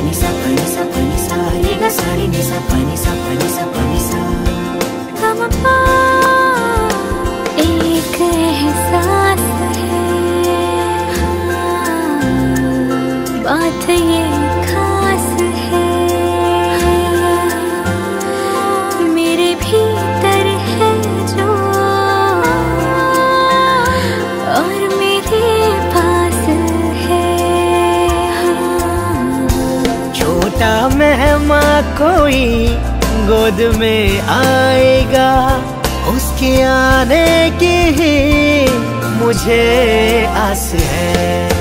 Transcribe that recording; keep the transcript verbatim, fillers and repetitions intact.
pani sa pani sa pani sa re ga sa re ni sa pani sa pani sa pani sa गम पा एक एहसास है, बात ये खास है, मेरे भीतर है जो और मेरे पास है। छोटा मेहमान कोई गोद में आएगा, उसके आने की ही मुझे आस है।